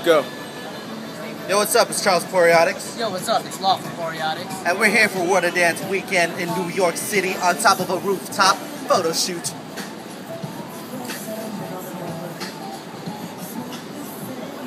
Go. Yo, what's up? It's Charles Poriotics. Yo, what's up? It's Lawful Poriotics. And we're here for Water Dance Weekend in New York City on top of a rooftop photo shoot.